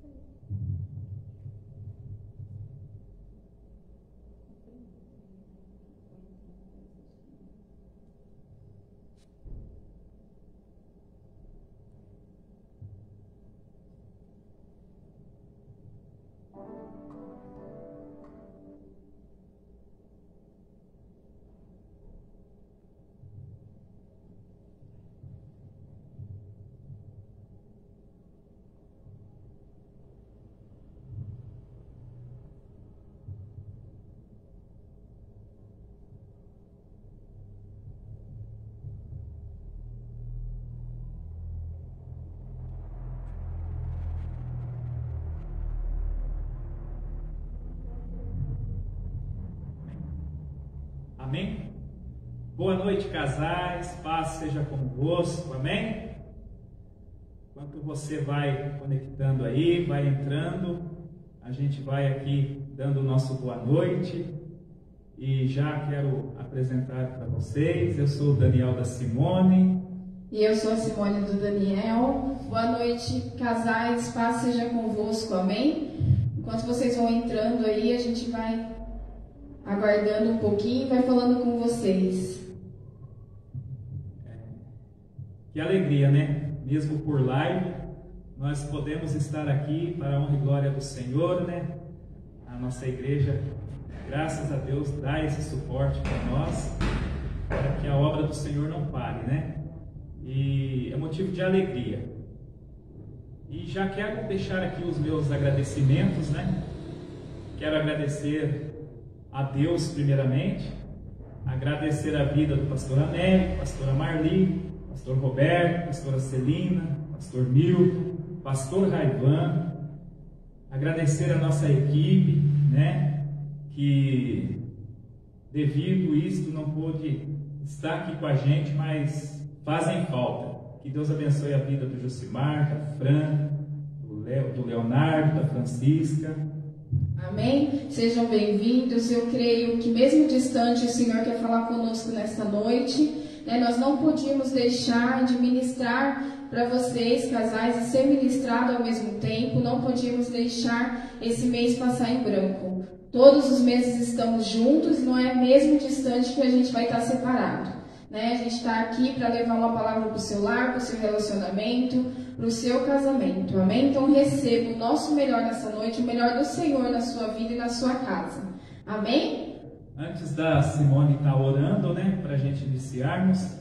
Amém? Boa noite, casais, paz seja convosco, amém? Enquanto você vai conectando aí, vai entrando, a gente vai aqui dando o nosso boa noite. E já quero apresentar para vocês, eu sou o Daniel da Simone. E eu sou a Simone do Daniel. Boa noite, casais, paz seja convosco, amém? Enquanto vocês vão entrando aí, a gente vai aguardando um pouquinho e vai falando com vocês. Que alegria, né? Mesmo por live, nós podemos estar aqui para a honra e glória do Senhor, né? A nossa igreja, graças a Deus, dá esse suporte para nós, para que a obra do Senhor não pare, né? E é motivo de alegria. E já quero deixar aqui os meus agradecimentos, né? Quero agradecer a Deus primeiramente, agradecer a vida do pastor Américo, pastora Marli, pastor Roberto, pastora Celina, pastor Milton, pastor Raivan, agradecer a nossa equipe, né, que devido a isso não pôde estar aqui com a gente, mas fazem falta. Que Deus abençoe a vida do Josimar, da Fran, do Leonardo, da Francisca. Amém? Sejam bem-vindos. Eu creio que mesmo distante o Senhor quer falar conosco nesta noite, né? Nós não podíamos deixar de ministrar para vocês, casais, e ser ministrado ao mesmo tempo. Não podíamos deixar esse mês passar em branco. Todos os meses estamos juntos, não é mesmo distante que a gente vai estar separado, né? A gente está aqui para levar uma palavra para o seu lar, para o seu relacionamento, para o seu casamento, amém? Então receba o nosso melhor nessa noite, o melhor do Senhor na sua vida e na sua casa, amém? Antes da Simone estar orando, né, para a gente iniciarmos,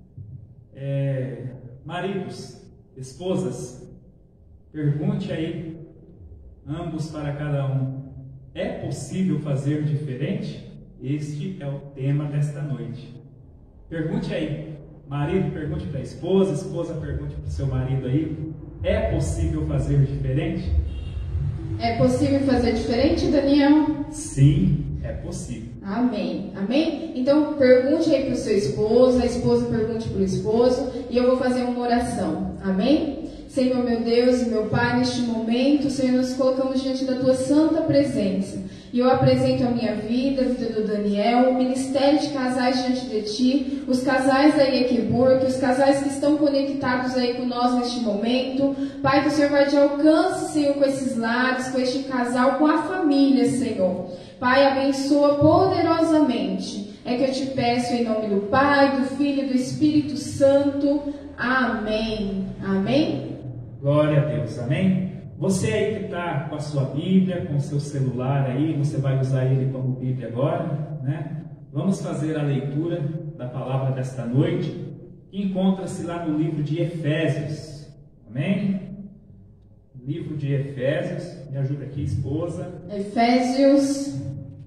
maridos, esposas, pergunte aí, ambos para cada um, é possível fazer diferente? Este é o tema desta noite. Pergunte aí, marido pergunte para a esposa, esposa pergunte para o seu marido aí, é possível fazer diferente? É possível fazer diferente, Daniel? Sim, é possível. Amém, amém? Então pergunte aí para o seu esposo, a esposa pergunte para o esposo, e eu vou fazer uma oração, amém? Senhor meu Deus e meu Pai, neste momento, Senhor, nós colocamos diante da Tua santa presença. E eu apresento a minha vida, a vida do Daniel, o ministério de casais diante de Ti, os casais aí Equeburg, os casais que estão conectados aí com nós neste momento. Pai, que o Senhor vai de alcance, Senhor, com esses lares, com este casal, com a família, Senhor. Pai, abençoa poderosamente. É que eu te peço em nome do Pai, do Filho e do Espírito Santo. Amém. Amém? Glória a Deus, amém? Você aí que está com a sua Bíblia, com o seu celular aí, você vai usar ele como Bíblia agora, né? Vamos fazer a leitura da palavra desta noite, que encontra-se lá no livro de Efésios, amém? Livro de Efésios, me ajuda aqui, esposa. Efésios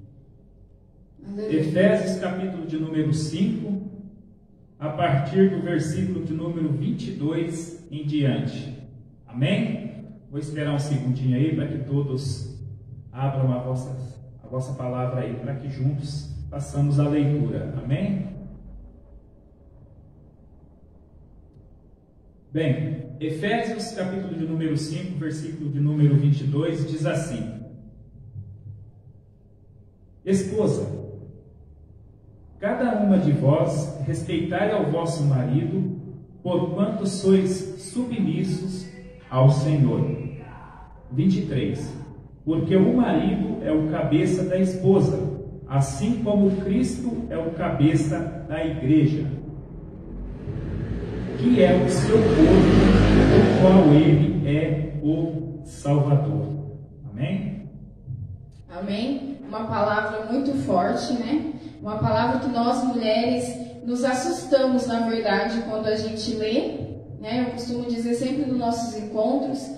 capítulo de número 5, a partir do versículo de número 22 em diante. Amém? Vou esperar um segundinho aí para que todos abram a vossa palavra aí, para que juntos façamos a leitura. Amém? Bem, Efésios capítulo de número 5, versículo de número 22, diz assim: Esposa, cada uma de vós respeitai ao vosso marido, porquanto sois submissos ao Senhor. 23. Porque o marido é o cabeça da esposa, assim como Cristo é o cabeça da igreja, que é o seu corpo, do qual ele é o Salvador. Amém? Amém? Uma palavra muito forte, né? Uma palavra que nós mulheres nos assustamos, na verdade, quando a gente lê, né? Eu costumo dizer sempre nos nossos encontros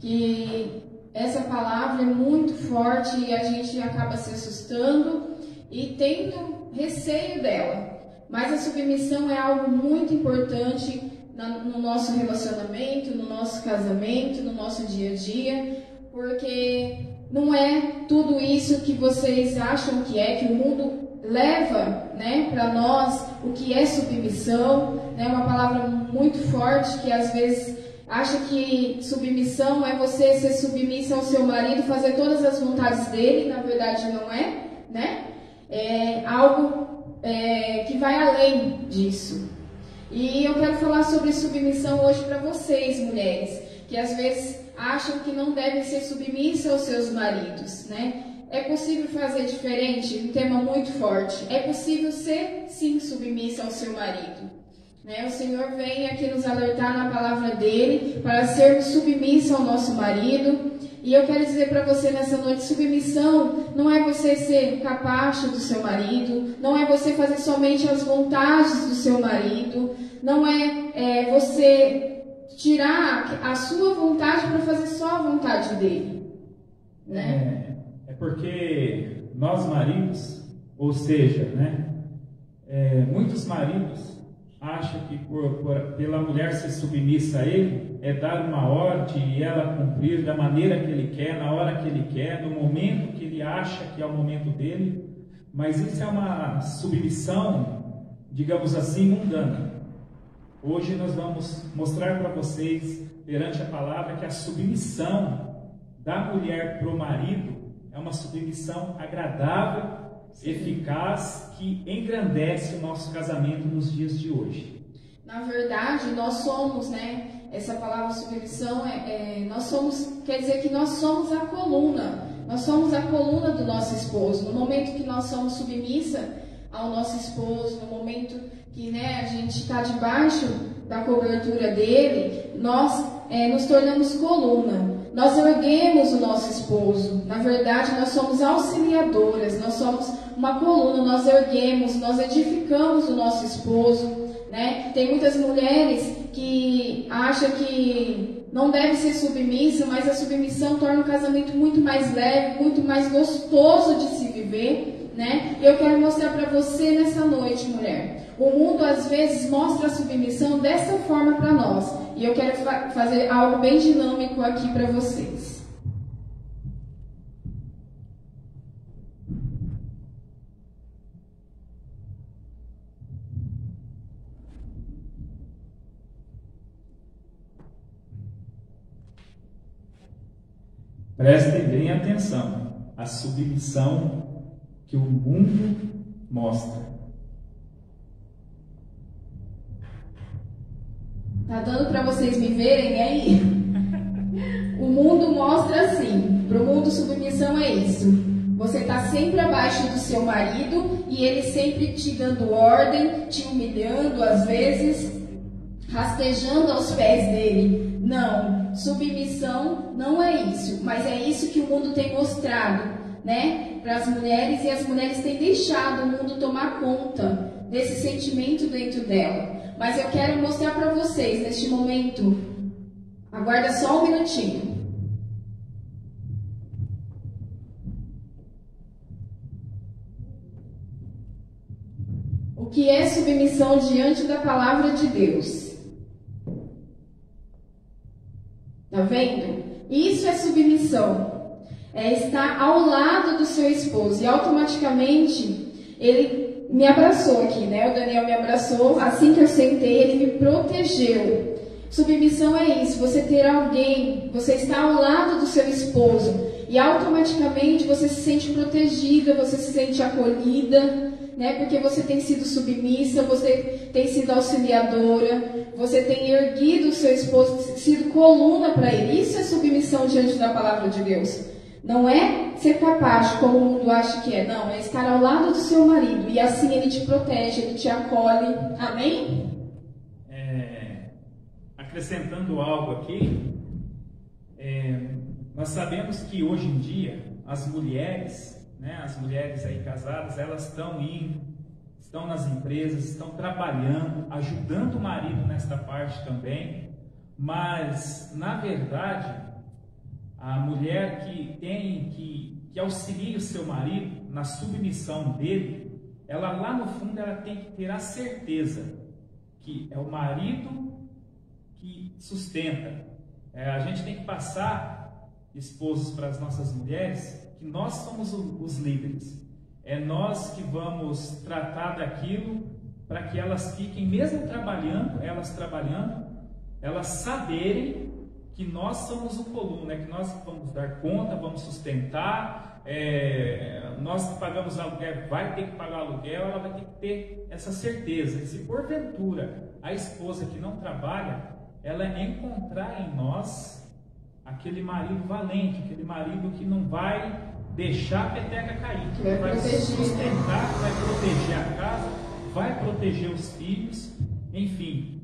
que essa palavra é muito forte e a gente acaba se assustando e tendo receio dela. Mas a submissão é algo muito importante no nosso relacionamento, no nosso casamento, no nosso dia a dia, porque não é tudo isso que vocês acham que é, que o mundo leva, né, para nós o que é submissão, né, uma palavra muito forte que às vezes acha que submissão é você ser submissa ao seu marido, fazer todas as vontades dele, na verdade não é, né? É algo que vai além disso. E eu quero falar sobre submissão hoje para vocês, mulheres, que às vezes acham que não devem ser submissas aos seus maridos, né? É possível fazer diferente? Um tema muito forte. É possível ser, sim, submissa ao seu marido. Né? O Senhor vem aqui nos alertar na palavra dele para sermos submissos ao nosso marido. E eu quero dizer para você nessa noite, submissão não é você ser capacho do seu marido, não é você fazer somente as vontades do seu marido, não é você tirar a sua vontade para fazer só a vontade dele. Né? É porque nós maridos, ou seja, né, muitos maridos acham que pela mulher ser submissa a ele, é dar uma ordem e ela cumprir da maneira que ele quer, na hora que ele quer, no momento que ele acha que é o momento dele. Mas isso é uma submissão, digamos assim, mundana. Hoje nós vamos mostrar para vocês, perante a palavra, que a submissão da mulher para o marido é uma submissão agradável, eficaz, que engrandece o nosso casamento nos dias de hoje. Na verdade, nós somos, né? Essa palavra submissão nós somos, quer dizer que nós somos a coluna. Nós somos a coluna do nosso esposo. No momento que nós somos submissa ao nosso esposo, no momento que, né, a gente está debaixo da cobertura dele, nós nos tornamos coluna. Nós erguemos o nosso esposo. Na verdade, nós somos auxiliadoras, nós somos uma coluna, nós erguemos, nós edificamos o nosso esposo, né? Tem muitas mulheres que acham que não deve ser submissa, mas a submissão torna o casamento muito mais leve, muito mais gostoso de se viver, né? E eu quero mostrar para você nessa noite, mulher. O mundo às vezes mostra a submissão dessa forma para nós. E eu quero fazer algo bem dinâmico aqui para vocês. Prestem bem atenção. A submissão que o mundo mostra. Tá dando para vocês me verem aí? O mundo mostra assim. Para o mundo, submissão é isso. Você está sempre abaixo do seu marido e ele sempre te dando ordem, te humilhando, às vezes rastejando aos pés dele. Não, submissão não é isso, mas é isso que o mundo tem mostrado, né, para as mulheres, e as mulheres têm deixado o mundo tomar conta desse sentimento dentro dela. Mas eu quero mostrar para vocês neste momento. Aguarda só um minutinho. O que é submissão diante da palavra de Deus? Tá vendo? Isso é submissão. É estar ao lado do seu esposo. E automaticamente ele me abraçou aqui, né? O Daniel me abraçou. Assim que eu sentei, ele me protegeu. Submissão é isso. Você ter alguém, você está ao lado do seu esposo. e automaticamente você se sente protegida, você se sente acolhida, né? Porque você tem sido submissa, você tem sido auxiliadora, você tem erguido o seu esposo, sido coluna para ele. Isso é submissão diante da palavra de Deus. Não é ser capaz, como o mundo acha que é. Não, é estar ao lado do seu marido. E assim ele te protege, ele te acolhe. Amém? Acrescentando algo aqui, nós sabemos que hoje em dia as mulheres, né, as mulheres aí casadas, elas estão nas empresas, estão trabalhando, ajudando o marido nesta parte também, mas na verdade a mulher que auxilia o seu marido na submissão dele, ela lá no fundo ela tem que ter a certeza que é o marido que sustenta. A gente tem que passar, esposos, para as nossas mulheres, que nós somos os líderes. É nós que vamos tratar daquilo para que elas fiquem, mesmo trabalhando, elas saberem que nós somos o coluna, que nós vamos dar conta, vamos sustentar, nós que pagamos aluguel, vai ter que pagar aluguel, ela vai ter que ter essa certeza. E se porventura a esposa que não trabalha, ela encontrar em nós aquele marido valente, aquele marido que não vai deixar a peteca cair, que vai sustentar, vai proteger a casa, vai proteger os filhos, enfim.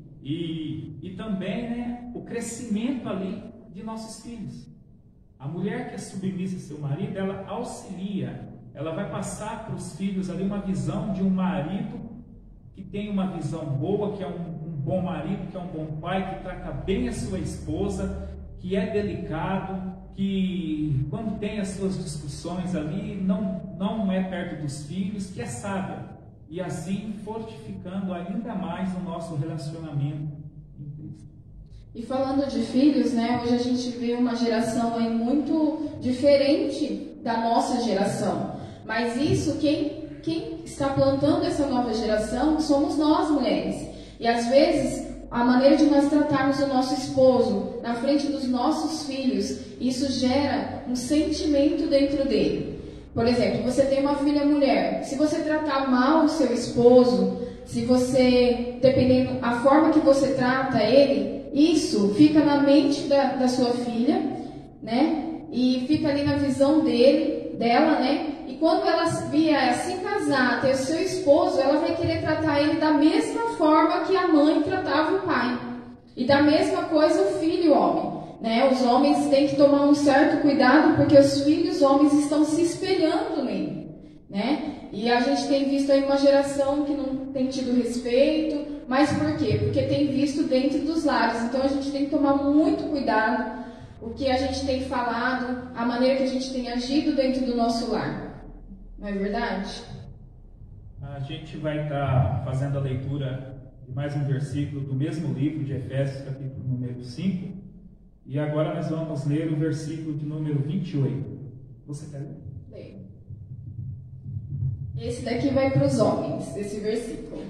E também, né, o crescimento ali de nossos filhos. A mulher que é submissa ao seu marido, ela auxilia, ela vai passar para os filhos ali uma visão de um marido que tem uma visão boa, que é um bom marido, que é um bom pai, que trata bem a sua esposa, que é delicado, que quando tem as suas discussões ali, não é perto dos filhos, que é sábio. E assim fortificando ainda mais o nosso relacionamento em Cristo. E falando de filhos, né, hoje a gente vê uma geração aí muito diferente da nossa geração. Mas isso, quem está plantando essa nova geração somos nós, mulheres. E às vezes, a maneira de nós tratarmos o nosso esposo na frente dos nossos filhos, isso gera um sentimento dentro dele. Por exemplo, você tem uma filha mulher, se você tratar mal o seu esposo, se você, dependendo da forma que você trata ele, isso fica na mente da sua filha, né? E fica ali na visão dela, né? E quando ela vier se casar, ter o seu esposo, ela vai querer tratar ele da mesma forma que a mãe tratava o pai. E da mesma coisa o filho homem. Né? Os homens têm que tomar um certo cuidado porque os filhos homens estão se espelhando nele, né? E a gente tem visto aí uma geração que não tem tido respeito, mas por quê? Porque tem visto dentro dos lares. Então a gente tem que tomar muito cuidado o que a gente tem falado, a maneira que a gente tem agido dentro do nosso lar. Não é verdade? A gente vai estar fazendo a leitura de mais um versículo do mesmo livro de Efésios, capítulo número 5. E agora nós vamos ler o versículo de número 28. Você quer ler? Leio. Esse daqui vai para os homens, esse versículo.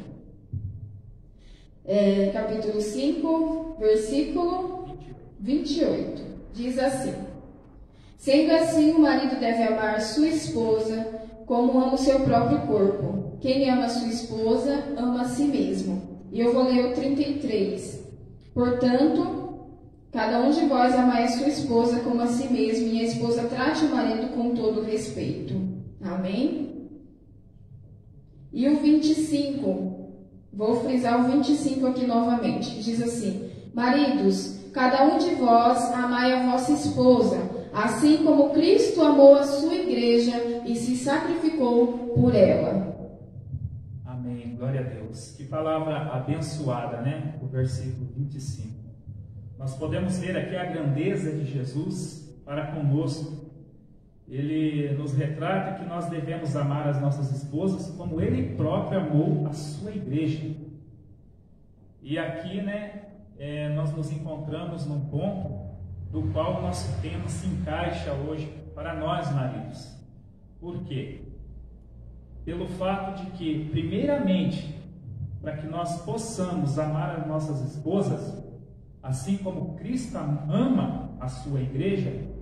Capítulo 5, versículo 28. Diz assim: Sendo assim, o marido deve amar sua esposa como ama o seu próprio corpo. Quem ama sua esposa, ama a si mesmo. E eu vou ler o 33. Portanto, cada um de vós amai a sua esposa como a si mesmo, e a esposa trate o marido com todo respeito. Amém? E o 25, vou frisar o 25 aqui novamente. Diz assim: Maridos, cada um de vós amai a vossa esposa, assim como Cristo amou a sua igreja e se sacrificou por ela. Amém. Glória a Deus. Que palavra abençoada, né? O versículo 25. Nós podemos ver aqui a grandeza de Jesus para conosco. Ele nos retrata que nós devemos amar as nossas esposas como Ele próprio amou a sua igreja. E aqui, né, nós nos encontramos num ponto do qual o nosso tema se encaixa hoje para nós, maridos. Por quê? Pelo fato de que, primeiramente, para que nós possamos amar as nossas esposas, assim como Cristo ama a sua igreja,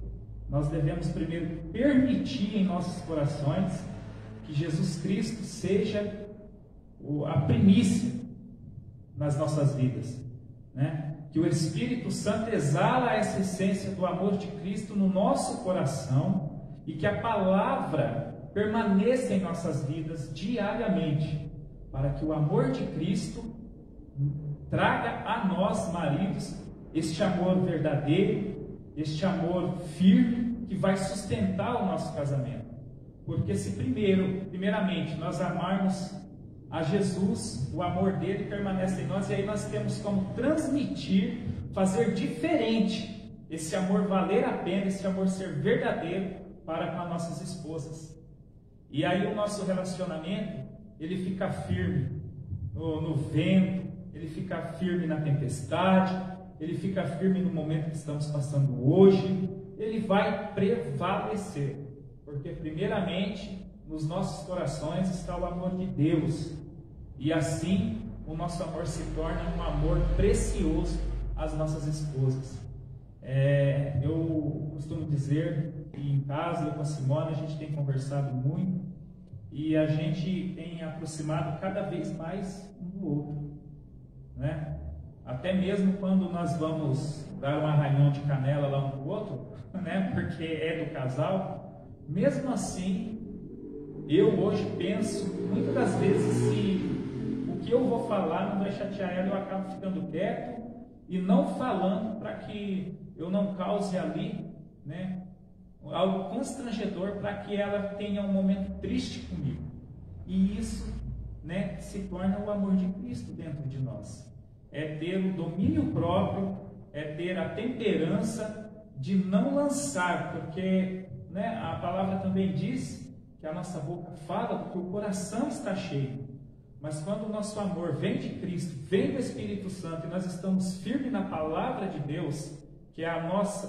nós devemos primeiro permitir em nossos corações que Jesus Cristo seja a primícia nas nossas vidas, né? Que o Espírito Santo exala essa essência do amor de Cristo no nosso coração e que a palavra permaneça em nossas vidas diariamente, para que o amor de Cristo traga a nós, maridos, este amor verdadeiro, este amor firme que vai sustentar o nosso casamento. Porque se primeiramente nós amarmos a Jesus, o amor dele permanece em nós, e aí nós temos como transmitir, fazer diferente esse amor valer a pena, esse amor ser verdadeiro para com as nossas esposas. E aí o nosso relacionamento, ele fica firme no vento, ele fica firme na tempestade, ele fica firme no momento que estamos passando hoje, ele vai prevalecer, porque primeiramente nos nossos corações está o amor de Deus, e assim o nosso amor se torna um amor precioso às nossas esposas. Eu costumo dizer que em casa, eu com a Simone, a gente tem conversado muito, e a gente tem aproximado cada vez mais um do outro, né? Até mesmo quando nós vamos dar um arranhão de canela lá um com o outro, né? Porque é do casal, mesmo assim, eu hoje penso, muitas das vezes, se o que eu vou falar não vai chatear ela, eu acabo ficando quieto e não falando para que eu não cause ali, né, algo constrangedor, para que ela tenha um momento triste comigo. E isso, né, se torna o amor de Cristo dentro de nós. É ter o domínio próprio, é ter a temperança de não lançar, porque, né, a palavra também diz que a nossa boca fala porque o coração está cheio. Mas quando o nosso amor vem de Cristo, vem do Espírito Santo, e nós estamos firmes na palavra de Deus, que é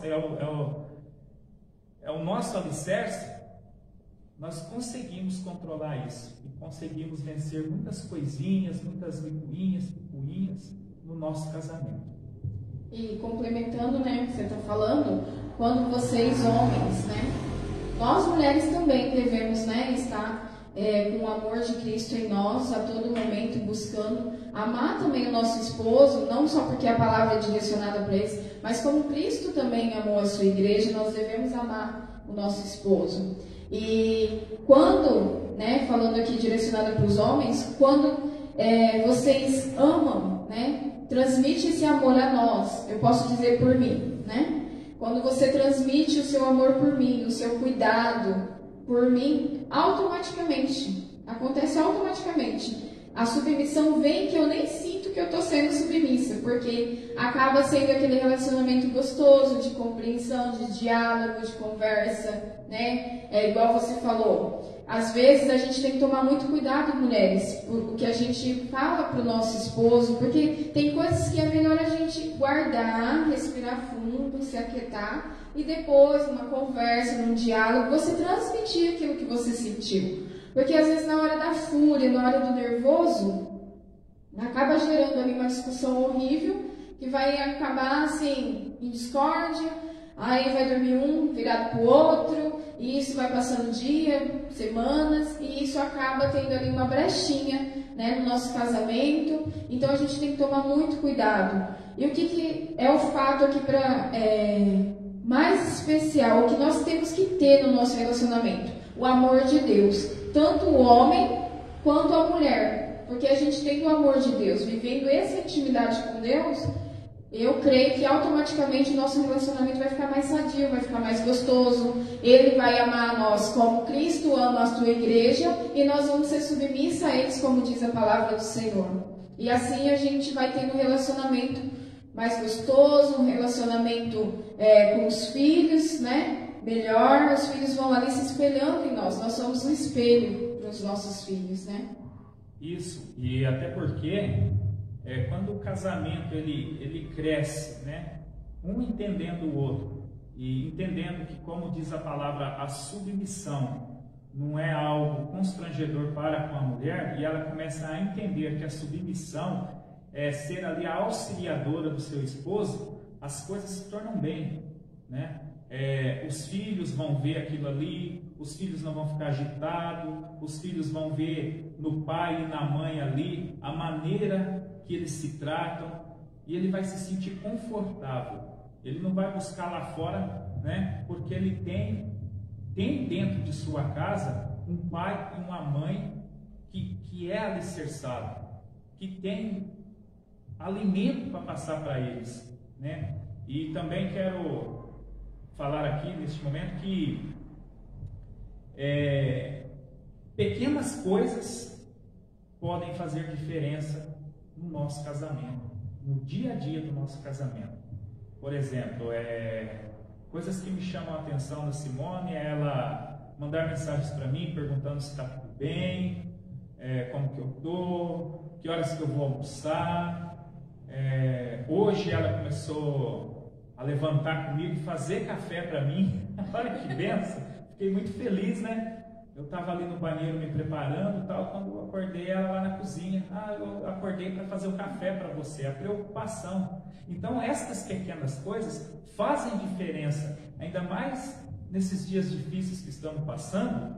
o nosso alicerce, nós conseguimos controlar isso e conseguimos vencer muitas coisinhas, muitas picuinhas no nosso casamento. E complementando, né, o que você está falando, quando vocês homens, né, nós mulheres também devemos, né, estar com o amor de Cristo em nós a todo momento, buscando amar também o nosso esposo, não só porque a palavra é direcionada para eles, mas como Cristo também amou a sua igreja, nós devemos amar o nosso esposo. E quando, né, falando aqui direcionada para os homens, quando vocês amam, né, transmite esse amor a nós, eu posso dizer por mim, né? Quando você transmite o seu amor por mim, o seu cuidado por mim, automaticamente, acontece automaticamente. A submissão vem que eu nem sinto que eu estou sendo submissa, porque acaba sendo aquele relacionamento gostoso, de compreensão, de diálogo, de conversa, né? É igual você falou. Às vezes a gente tem que tomar muito cuidado, mulheres, por o que a gente fala para o nosso esposo, porque tem coisas que é melhor a gente guardar, respirar fundo, se aquietar, e depois, numa conversa, num diálogo, você transmitir aquilo que você sentiu. Porque às vezes na hora da fúria, na hora do nervoso, acaba gerando ali uma discussão horrível, que vai acabar assim, em discórdia, aí vai dormir um virado para o outro, e isso vai passando dia, semanas, e isso acaba tendo ali uma brechinha, né, no nosso casamento. Então a gente tem que tomar muito cuidado. E o que é o fato aqui mais especial, o que nós temos que ter no nosso relacionamento? O amor de Deus, tanto o homem quanto a mulher, porque a gente tem o amor de Deus, vivendo essa intimidade com Deus. Eu creio que automaticamente o nosso relacionamento vai ficar mais sadio, vai ficar mais gostoso. Ele vai amar a nós como Cristo ama a sua igreja, e nós vamos ser submissa a eles, como diz a palavra do Senhor. E assim a gente vai tendo um relacionamento mais gostoso, um relacionamento com os filhos, né? Melhor, os filhos vão ali se espelhando em nós. Nós somos um espelho para os nossos filhos, né? Isso, e até porque quando o casamento ele cresce, né, um entendendo o outro e entendendo que, como diz a palavra, a submissão não é algo constrangedor para com a mulher, e ela começa a entender que a submissão é ser ali a auxiliadora do seu esposo, as coisas se tornam bem, né? os filhos vão ver aquilo ali, os filhos não vão ficar agitados, os filhos vão ver no pai e na mãe ali a maneira que eles se tratam, e ele vai se sentir confortável. Ele não vai buscar lá fora, né? Porque ele tem dentro de sua casa um pai e uma mãe que é alicerçado, que tem alimento para passar para eles, né? E também quero falar aqui neste momento que pequenas coisas podem fazer diferença no nosso casamento, no dia a dia do nosso casamento. Por exemplo, coisas que me chamam a atenção da Simone é ela mandar mensagens para mim perguntando se está tudo bem, como que eu estou, que horas que eu vou almoçar. Hoje ela começou a levantar comigo e fazer café para mim. Olha que benção! Fiquei muito feliz, né? Eu estava ali no banheiro me preparando e tal, quando eu acordei ela lá na cozinha. Eu acordei para fazer o café para você. A preocupação. Então, estas pequenas coisas fazem diferença, ainda mais nesses dias difíceis que estamos passando,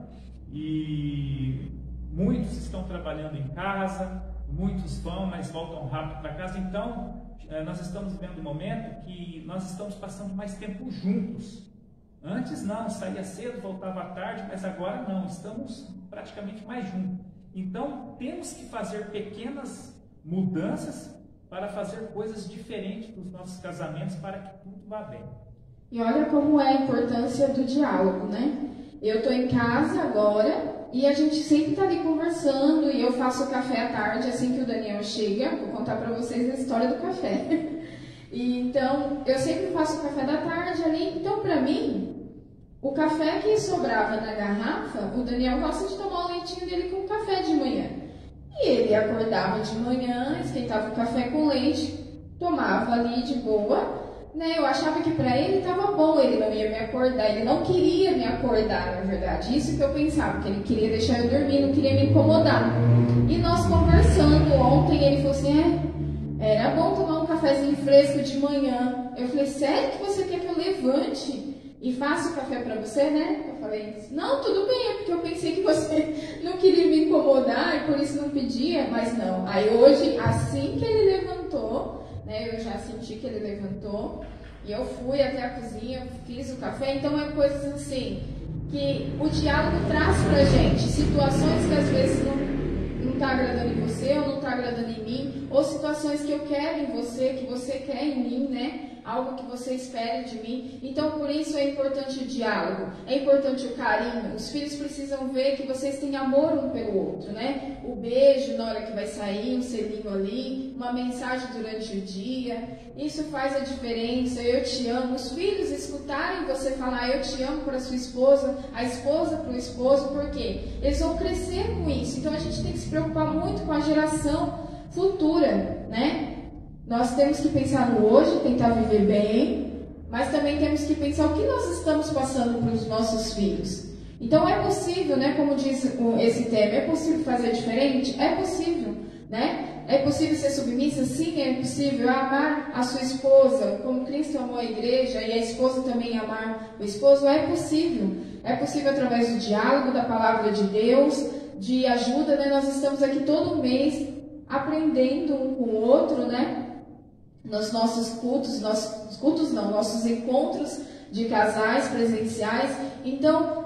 e muitos estão trabalhando em casa, muitos vão, mas voltam rápido para casa. Então, nós estamos vivendo um momento que nós estamos passando mais tempo juntos. Antes não, saía cedo, voltava à tarde, mas agora não, estamos praticamente mais juntos. Então, temos que fazer pequenas mudanças para fazer coisas diferentes dos nossos casamentos para que tudo vá bem. E olha como é a importância do diálogo, né? Eu estou em casa agora e a gente sempre está ali conversando, e eu faço o café à tarde assim que o Daniel chega. Vou contar para vocês a história do café. E, então, eu sempre faço o café da tarde ali. Então, para mim, o café que sobrava na garrafa, o Daniel gosta de tomar o leitinho dele com café de manhã. E ele acordava de manhã, esquentava o café com leite, tomava ali de boa, né? Eu achava que para ele estava bom, ele não ia me acordar, ele não queria me acordar, na verdade. Isso que eu pensava, que ele queria deixar eu dormir, não queria me incomodar. E nós conversando ontem, ele falou assim, era bom tomar um cafezinho fresco de manhã. Eu falei, sério que você quer que eu levante e faça o café para você, né? Eu falei, não, tudo bem, é porque eu pensei que você não queria me incomodar e por isso não pedia, mas não. Aí hoje, assim que ele levantou, né, eu já senti que ele levantou, e eu fui até a cozinha, fiz o café. Então é coisas assim, que o diálogo traz pra gente, situações que às vezes não está agradando em você, ou não está agradando em mim, ou situações que eu quero em você, que você quer em mim, né? Algo que você espera de mim. Então, por isso é importante o diálogo, é importante o carinho. Os filhos precisam ver que vocês têm amor um pelo outro, né? O beijo na hora que vai sair, um selinho ali, uma mensagem durante o dia. Isso faz a diferença. Eu te amo. Os filhos escutarem você falar eu te amo para sua esposa, a esposa para o esposo, por quê? Eles vão crescer com isso. Então, a gente tem que se preocupar muito com a geração futura, né? Nós temos que pensar no hoje, tentar viver bem, mas também temos que pensar o que nós estamos passando para os nossos filhos. Então é possível, né? Como diz esse tema, é possível fazer diferente? É possível, né? É possível ser submissa? Sim, é possível amar a sua esposa, como Cristo amou a igreja, e a esposa também amar o esposo? É possível. É possível através do diálogo, da palavra de Deus, de ajuda, né? Nós estamos aqui todo mês aprendendo um com o outro, né? Nos nossos cultos, nossos encontros de casais presenciais. Então,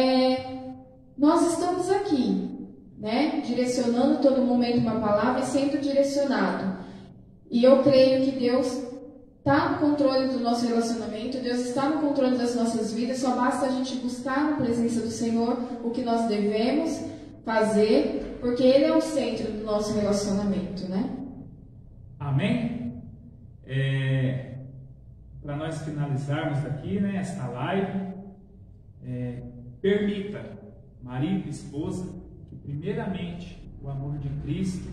nós estamos aqui, né? Direcionando todo momento uma palavra e sendo direcionado. E eu creio que Deus está no controle do nosso relacionamento, Deus está no controle das nossas vidas. Só basta a gente buscar na presença do Senhor o que nós devemos fazer, porque Ele é o centro do nosso relacionamento, né? Amém? Para nós finalizarmos aqui, né, esta live, permita, marido e esposa, que primeiramente o amor de Cristo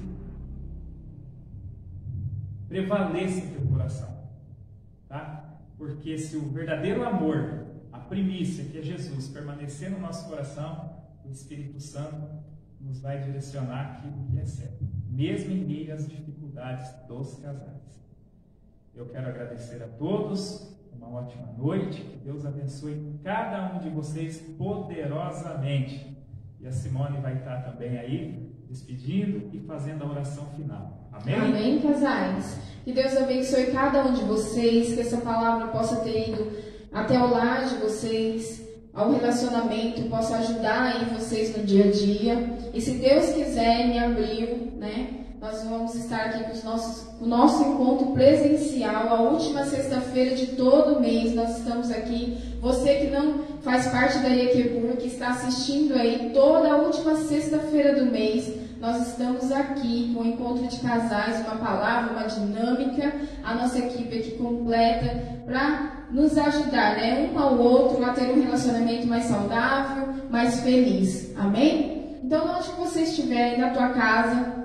prevaleça em teu coração, tá? Porque se o verdadeiro amor, a primícia que é Jesus, permanecer no nosso coração, o Espírito Santo nos vai direcionar aquilo que é certo, mesmo em meio às dificuldades dos casais. Eu quero agradecer a todos, uma ótima noite, que Deus abençoe cada um de vocês poderosamente. E a Simone vai estar também aí, despedindo e fazendo a oração final. Amém? Amém, casais. Que Deus abençoe cada um de vocês, que essa palavra possa ter ido até o lar de vocês, ao relacionamento, possa ajudar aí vocês no dia a dia. E se Deus quiser, em abril, né, nós vamos estar aqui com o nosso encontro presencial, a última sexta-feira de todo mês. Nós estamos aqui. Você que não faz parte da Iequebur, que está assistindo aí toda a última sexta-feira do mês, nós estamos aqui com o encontro de casais, uma palavra, uma dinâmica, a nossa equipe aqui completa para nos ajudar, né, um ao outro a ter um relacionamento mais saudável, mais feliz. Amém? Então, onde você estiver aí na tua casa,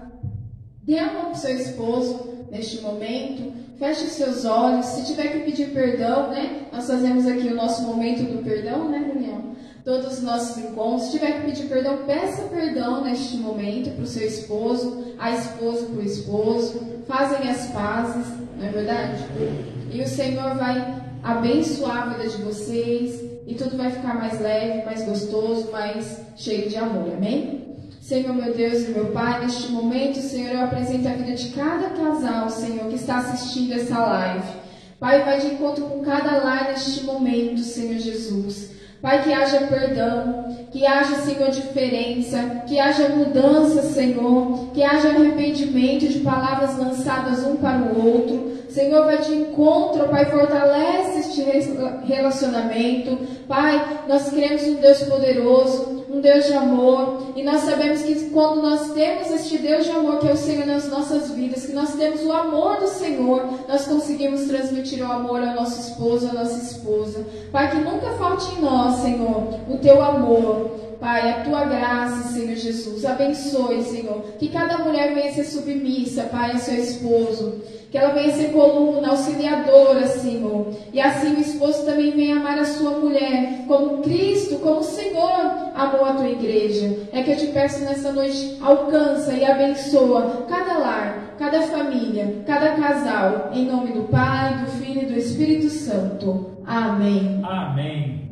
dê a mão para o seu esposo neste momento, feche os seus olhos. Se tiver que pedir perdão, né? Nós fazemos aqui o nosso momento do perdão, né, Daniel? Todos os nossos encontros. Se tiver que pedir perdão, peça perdão neste momento para o seu esposo, a esposa para o esposo. Fazem as pazes, não é verdade? E o Senhor vai abençoar a vida de vocês e tudo vai ficar mais leve, mais gostoso, mais cheio de amor. Amém? Senhor, meu Deus e meu Pai, neste momento, Senhor, eu apresento a vida de cada casal, Senhor, que está assistindo essa live. Pai, vai de encontro com cada lar neste momento, Senhor Jesus. Pai, que haja perdão, que haja, Senhor, diferença, que haja mudança, Senhor, que haja arrependimento de palavras lançadas um para o outro. Senhor, vai de encontro, Pai, fortalece este relacionamento. Pai, nós queremos um Deus poderoso, um Deus de amor, e nós sabemos que quando nós temos este Deus de amor que é o Senhor nas nossas vidas, que nós temos o amor do Senhor, nós conseguimos transmitir o amor ao nosso esposo, à nossa esposa. Pai, que nunca falte em nós, Senhor, o teu amor. Pai, a tua graça, Senhor Jesus. Abençoe, Senhor, que cada mulher venha ser submissa, Pai, a seu esposo. Que ela venha ser coluna, auxiliadora, Senhor. E assim o esposo também venha amar a sua mulher, como Cristo, como o Senhor amou a tua igreja. É que eu te peço nessa noite, alcança e abençoa cada lar, cada família, cada casal. Em nome do Pai, do Filho e do Espírito Santo. Amém. Amém.